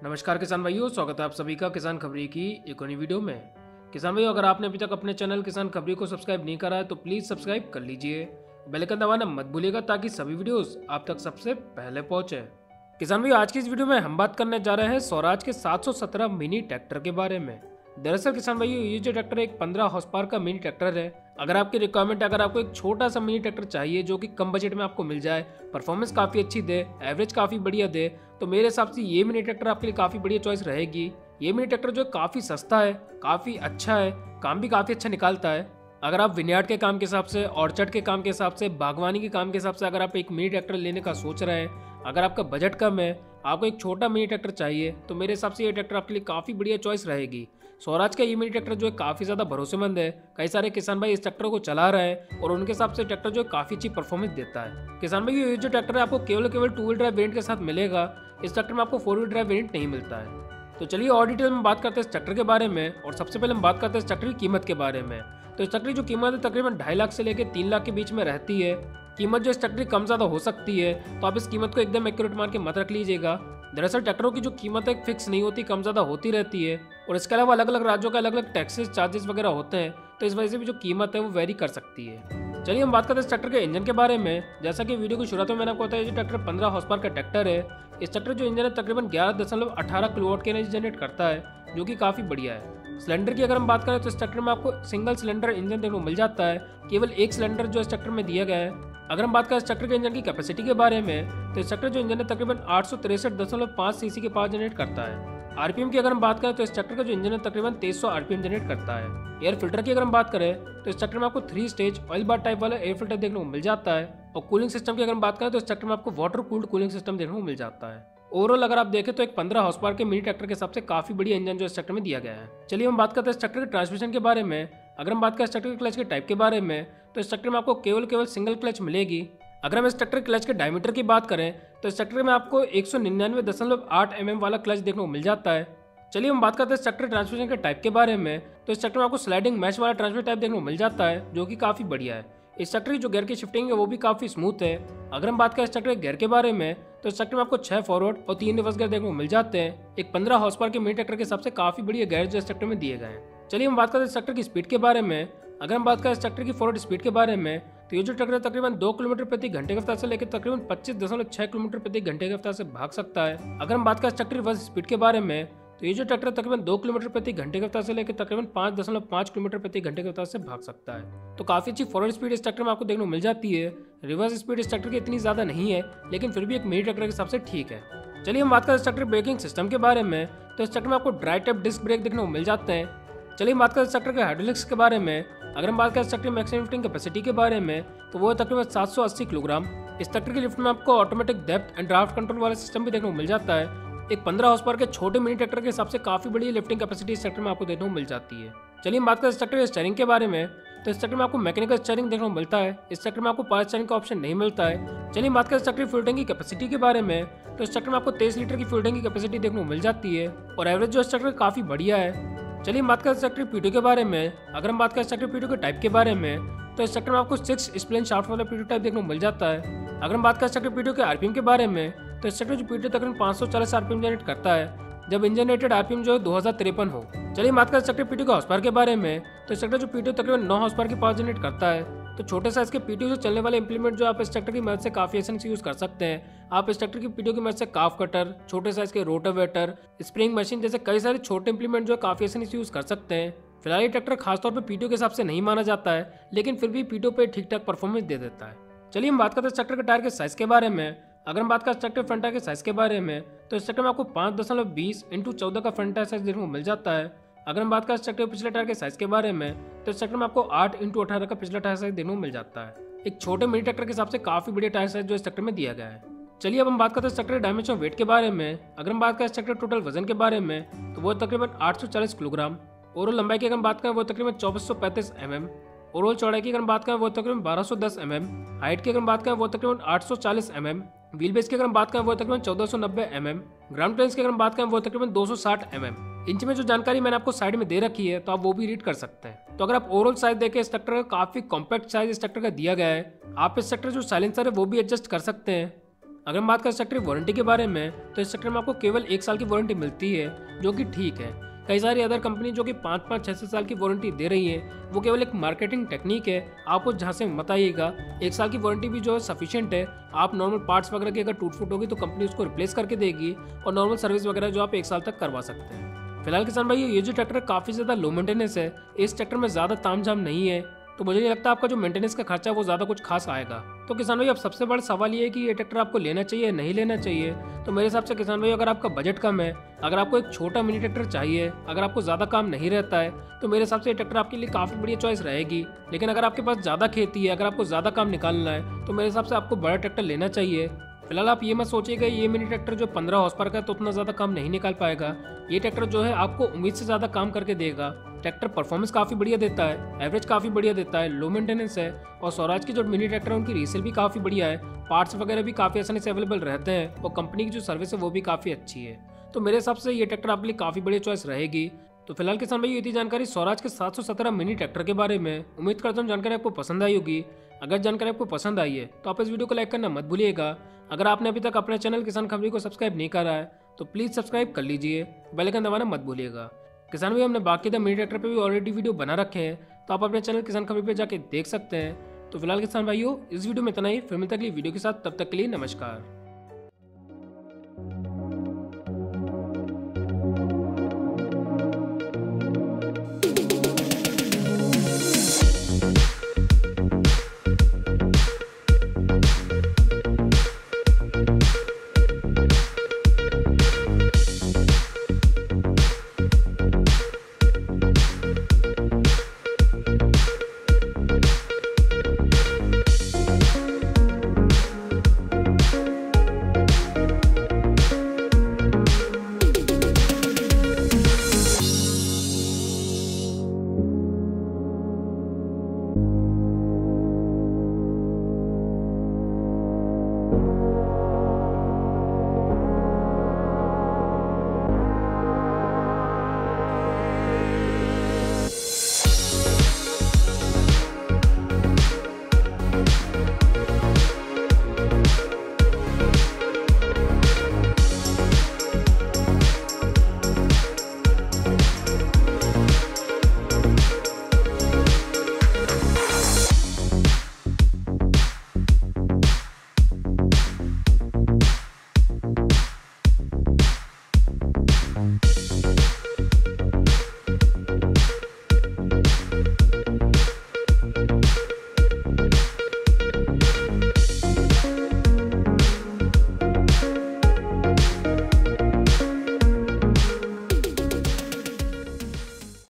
नमस्कार किसान भाइयों, स्वागत है आप सभी का किसान खबरी की एक और नई वीडियो में। किसान भाइयों, अगर आपने अभी तक अपने चैनल किसान खबरी को सब्सक्राइब नहीं करा है तो प्लीज सब्सक्राइब कर लीजिए। बेल आइकन दबाना मत भूलिएगा ताकि सभी वीडियोस आप तक सबसे पहले पहुंचे। किसान भाइयों, आज की इस वीडियो में हम बात करने जा रहे हैं स्वराज के 717 मिनी ट्रैक्टर के बारे में। दरअसल किसान भाइयों, ये जो ट्रैक्टर एक 15 हॉर्स पावर का मिनी ट्रैक्टर है। अगर आपकी रिक्वायरमेंट है, अगर आपको एक छोटा सा मिनी ट्रैक्टर चाहिए जो कि कम बजट में आपको मिल जाए, परफॉर्मेंस काफ़ी अच्छी दे, एवरेज काफ़ी बढ़िया दे, तो मेरे हिसाब से ये मिनी ट्रैक्टर आपके लिए काफ़ी बढ़िया चॉइस रहेगी। ये मिनी ट्रैक्टर जो है काफ़ी सस्ता है, काफ़ी अच्छा है, काम भी काफ़ी अच्छा निकालता है। अगर आप विनयार्ड के काम के हिसाब से, ऑर्चर्ड के काम के हिसाब से, बागवानी के काम के हिसाब से अगर आप एक मिनी ट्रैक्टर लेने का सोच रहे हैं, अगर आपका बजट कम है, आपको एक छोटा मिनी ट्रैक्टर चाहिए, तो मेरे हिसाब से ये ट्रैक्टर आपके लिए काफ़ी बढ़िया चॉइस रहेगी। स्वराज का ये मिनी ट्रैक्टर जो है काफ़ी ज़्यादा भरोसेमंद है। कई सारे किसान भाई इस ट्रैक्टर को चला रहे हैं और उनके हिसाब से ट्रैक्टर जो है काफ़ी अच्छी परफॉर्मेंस देता है। किसान भाई, ये जो ट्रैक्टर है आपको केवल टू व्हील ड्राइव वेरिएंट के साथ मिलेगा। इस ट्रैक्टर में आपको 4 व्हील ड्राइव वेरिएंट नहीं मिलता है। तो चलिए और डिटेल में बात करते हैं इस ट्रैक्टर के बारे में। और सबसे पहले हम बात करते हैं इस ट्रैक्टर की कीमत के बारे में। तो इस ट्रैक्टर की जो कीमत है तकरीबन 2.5 लाख से लेकर 3 लाख के बीच में रहती है। कीमत जो इस ट्रैक्टर की कम ज़्यादा हो सकती है, तो आप इस कीमत को एकदम एक्यूरेट मान के मत रख लीजिएगा। दरअसल ट्रैक्टरों की जो कीमत है फिक्स नहीं होती, कम ज़्यादा होती रहती है। और इसके अलावा अलग अलग राज्यों के अलग अलग टैक्सेस चार्जेस वगैरह होते हैं, तो इस वजह से भी जो कीमत है वो वेरी कर सकती है। चलिए हम बात करते हैं इस ट्रैक्टर के इंजन के बारे में। जैसा कि वीडियो की शुरुआत में मैंने आपको बताया, ये ट्रैक्टर 15 हॉर्स पावर का ट्रैक्टर है। इस ट्रैक्टर जो इंजन है तकरीबन 11.18 किलोवाट की एनर्जी जनरेट करता है, जो कि काफ़ी बढ़िया है। सिलेंडर की अगर हम बात करें तो इस ट्रैक्टर में आपको सिंगल सिलेंडर इंजन देखने को मिल जाता है। केवल एक सिलेंडर जो इस ट्रैक्टर में दिया गया है। अगर हम बात करें इस ट्रैक्टर के इंजन की कैपेसिटी के बारे में, तो इस ट्रैक्टर जो इंजन है तकरीबन 863.5 सीसी के पावर जनरेट करता है। आरपीएम की अगर हम बात करें तो इस ट्रैक्टर का जो इंजन है तकरीबन 2300 आरपीएम जनरेट करता है। एयर फिल्टर की अगर हम बात करें तो इस ट्रैक्टर में आपको 3 स्टेज ऑयल बार टाइप वाला एयर फिल्टर देखने को मिल जाता है। और कूलिंग सिस्टम की अगर हम बात करें तो इस ट्रैक्टर में आपको वाटर कूल्ड कूलिंग सिस्टम देखने को मिल जाता है। ओवरऑल अगर आप देखें तो एक 15 हॉर्स पावर के मिनी ट्रैक्टर के हिसाब से काफी बढ़िया इंजन जो इस ट्रैक्टर में दिया गया है। चलिए हम बात करते हैं इस ट्रैक्टर के ट्रांसमिशन के बारे में। अगर हम बात करें इस ट्रैक्टर के क्लच के टाइप के बारे में, तो इस ट्रैक्टर में आपको केवल सिंगल क्लच मिलेगी। अगर हम इस ट्रैक्टर क्लच के डायमीटर की बात करें तो इस ट्रैक्टर में आपको 199.8 mm वाला क्लच देखने को मिल जाता है। चलिए हम बात करते हैं इस ट्रैक्टर ट्रांसमिशन के टाइप के बारे में। तो इस ट्रैक्टर में आपको स्लाइडिंग मैश वाला ट्रांसमिशन टाइप देखने को मिल जाता है, जो कि काफ़ी बढ़िया है। इस ट्रैक्टर की जो गियर की शिफ्टिंग है वो भी काफ़ी स्मूथ है। अगर हम बात करें इस ट्रैक्टर के गियर के बारे में, तो इस ट्रैक्टर में आपको 6 फॉरवर्ड और 3 रिवर्स गियर देखने को मिल जाते हैं। एक 15 हॉर्स पावर के मिनी ट्रैक्टर के हिसाब से काफ़ी बढ़िया गियर जो इस ट्रैक्टर में दिए गए हैं। चलिए हम बात करते हैं इस ट्रैक्टर की स्पीड के बारे में। अगर हम बात करें इस ट्रैक्टर की फॉरवर्ड स्पीड के बारे में, तो ये जो ट्रैक्टर तकरीबन 2 किलोमीटर प्रति घंटे की रफ्तार से लेकर तकरीबन 25.6 किलोमीटर प्रति घंटे की रफ्तार से भाग सकता है। अगर हम बात करें इस ट्रैक्टर की रिवर्स स्पीड के बारे में, तो ये जो ट्रैक्टर तकरीबन 2 किलोमीटर प्रति घंटे की रफ्तार से लेकर तकरीबन 5.5 किलोमीटर प्रति घंटे की रफ्तार से भाग सकता है। तो काफ़ी अच्छी फॉरवर्ड स्पीड इस ट्रैक्टर में आपको देखने को मिल जाती है। रिवर्स स्पीड इस ट्रैक्टर की इतनी ज़्यादा नहीं है, लेकिन फिर भी एक मिनी ट्रैक्टर के हिसाब से ठीक है। चलिए हम बात करें इस ट्रैक्टर ब्रेकिंग सिस्टम के बारे में। तो इस ट्रैक्टर में आपको ड्राई टाइप डिस्क ब्रेक देखने को मिल जाते हैं। चलिए हम बात करें इस ट्रैक्टर के हाइड्रोलिक्स के बारे में। अगर हम बात करें इस ट्रैक्टर की मैक्सिमम लिफ्टिंग कैपेसिटी के बारे में, तो वो है तकरीबन 780 किलोग्राम। इस ट्रैक्टर की लिफ्ट में आपको automatic depth and draft control वाला सिस्टम भी देखने को मिल जाता है। एक 15 हॉर्स पावर के छोटे मिनी ट्रैक्टर के हिसाब से काफी बड़ी लिफ्टिंग कैपेसिटी इस ट्रैक्टर में आपको देखने को मिल जाती है। चलिए हम बात करें इस ट्रैक्टर के स्टीयरिंग के बारे में। तो इस ट्रैक्टर में आपको मैकेनिकल स्टीयरिंग देखने को मिलता है। इस ट्रैक्टर में आपको पावर स्टीयरिंग का ऑप्शन नहीं मिलता है। चलिए हम बात करें इस ट्रैक्टर की फ्यूल टैंक की कैपेसिटी के बारे में। तो इस ट्रैक्टर में आपको 23 लीटर की फ्यूल टैंक की कैपेसिटी देखने को मिल जाती है और एवरेज जो इस ट्रैक्टर काफी बढ़िया है। चलिए हम बात करें इस ट्रैक्टर पीटू के बारे में। अगर हम बात करें इस ट्रैक्टर पीटू के टाइप के बारे में, तो इस ट्रैक्टर में आपको 6 स्प्लिन शाफ्ट वाला पीटू टाइप देखने को मिल जाता है। अगर हम बात करें इस ट्रैक्टर पीटू के आरपीएम के बारे में, तो इस ट्रैक्टर जो पीटू तकरीबन 540 आरपीएम जनरेट करता है, जब इंजन रेटेड आरपीएम जो है 2053 हो। चलिए हम बात करें इस ट्रैक्टर पीटू के हॉर्स पावर के बारे में। तो इस ट्रैक्टर जो पीटू तकरीबन 9 हॉर्स पावर की पावर जनरेट करता है। तो छोटे साइज के पीटू से चलने वाले इंप्लीमेंट जो आप इस ट्रैक्टर की मदद से काफी आसानी से यूज कर सकते हैं। आप इस ट्रैक्टर की पीटू की मदद से काफ कटर, छोटे साइज के रोटावेटर, स्प्रिंग मशीन जैसे कई सारे छोटे इंप्लीमेंट जो काफी आसानी से यूज कर सकते हैं। फिलहाल ये ट्रैक्टर खासतौर पर पीटू के हिसाब से नहीं माना जाता है, लेकिन फिर भी पीटू पे ठीक ठाक परफॉर्मेंस दे देता है। चलिए हम बात करते हैं इस ट्रैक्टर के टायर के साइज के बारे में। अगर हम बात करें इस ट्रैक्टर फ्रंट टायर के साइज के बारे में, तो इस ट्रैक्टर में आपको 5.20 × 14 का फ्रंट टायर साइज देखने को मिल जाता है। अगर हम बात करें इस ट्रैक्टर पिछले टायर के साइज के बारे में, तो इस ट्रैक्टर में आपको 8 × 18 का पिछला टायर साइज देखने को मिल जाता है। एक छोटे मिनी ट्रैक्टर के हिसाब से काफी बढ़िया टायर साइज जो इस ट्रैक्टर में दिया गया है। चलिए अब हम बात करते हैं इस ट्रैक्टर के डायमेंशन वेट के बारे में। अगर हम बात करें इस ट्रैक्टर टोटल वजन के बारे में, तो वो तकरीबन 840 किलोग्राम। ओवरऑल लंबाई की अगर हम बात करें वो तकरीबन 2435 mm। ओवरऑल चौड़ाई की अगर हम बात करें वो तकरीबन 1210 mm। हाइट की अगर हम बात करें वो तकरीबन 840 mm। व्हील बेस की अगर हम बात करें वो तकरीबन 1490 mm। ग्राउंड क्लियरेंस की अगर हम बात करें वो तकरीबन 260 mm। इंच में जो जानकारी मैंने आपको साइड में दे रखी है, तो आप वो भी रीड कर सकते हैं। तो अगर आप ओवरऑल साइज देखें, इस ट्रैक्टर का काफी कॉम्पैक्ट साइज इस ट्रैक्टर का दिया गया है। आप इस ट्रैक्टर जो साइलेंसर है वो भी एडजस्ट कर सकते हैं। अगर हम बात करें इस ट्रैक्टर की वारंटी के बारे में, तो इस ट्रैक्टर में आपको केवल 1 साल की वारंटी मिलती है, जो कि ठीक है। कई सारी अदर कंपनी जो कि 5-5, 6-6 साल की वारंटी दे रही है, वो केवल एक मार्केटिंग टेक्निक है। आपको जहाँ से मत आइएगा, 1 साल की वारंटी भी जो है सफिशिएंट है। आप नॉर्मल पार्ट्स वगैरह की अगर टूट फूट होगी तो कंपनी उसको रिप्लेस करके देगी, और नॉर्मल सर्विस वगैरह जो आप 1 साल तक करवा सकते हैं। फिलहाल किसान भाई, ये जो ट्रैक्टर काफ़ी ज़्यादा लो मेंटेनेंस है, इस ट्रैक्टर में ज़्यादा तामझाम नहीं है, तो मुझे नहीं लगता आपका जो मेंटेनेंस का खर्चा वो ज़्यादा कुछ खास आएगा। तो किसान भाई, अब सबसे बड़ा सवाल ये है कि ये ट्रैक्टर आपको लेना चाहिए या नहीं लेना चाहिए। तो मेरे हिसाब से किसान भाई, अगर आपका बजट कम है, अगर आपको एक छोटा मिनी ट्रैक्टर चाहिए, अगर आपको ज़्यादा काम नहीं रहता है, तो मेरे हिसाब से ये ट्रैक्टर आपके लिए काफ़ी बढ़िया चॉइस रहेगी। लेकिन अगर आपके पास ज़्यादा खेती है, अगर आपको ज़्यादा काम निकालना है, तो मेरे हिसाब से आपको बड़ा ट्रैक्टर लेना चाहिए। फिलहाल आप ये मत सोचिएगा ये मिनी ट्रैक्टर जो 15 हॉर्स पावर का है तो उतना ज़्यादा काम नहीं निकाल पाएगा। ये ट्रैक्टर जो है आपको उम्मीद से ज़्यादा काम करके देगा। ट्रैक्टर परफॉर्मेंस काफ़ी बढ़िया देता है, एवरेज काफ़ी बढ़िया देता है, लो मेंटेनेंस है, और स्वराज की जो मिनी ट्रैक्टर है उनकी रीसेल भी काफ़ी बढ़िया है। पार्ट्स वगैरह भी काफ़ी आसानी से अवेलेबल रहते हैं, और कंपनी की जो सर्विस है वो भी काफ़ी अच्छी है। तो मेरे हिसाब से ये ट्रैक्टर आपके लिए काफ़ी बढ़िया चॉइस रहेगी। तो फिलहाल किसान भाई, ये थी जानकारी स्वराज के 717 मिनी ट्रैक्टर के बारे में। उम्मीद करता हूँ जानकारी आपको पसंद आई होगी। अगर जानकारी आपको पसंद आई है तो आप इस वीडियो को लाइक करना मत भूलिएगा। अगर आपने अभी तक अपने चैनल किसान खबरी को सब्सक्राइब नहीं करा है तो प्लीज़ सब्सक्राइब कर लीजिए, बेल आइकन दबाना मत भूलिएगा। किसान भाई, हमने बाकी द मिनी ट्रैक्टर पे भी ऑलरेडी वीडियो बना रखे हैं, तो आप अपने चैनल किसान खबरी पे जाके देख सकते हैं। तो फिलहाल किसान भाइयों, इस वीडियो में इतना ही। फिर मिलते हैं अगली वीडियो के साथ, तब तक के लिए नमस्कार।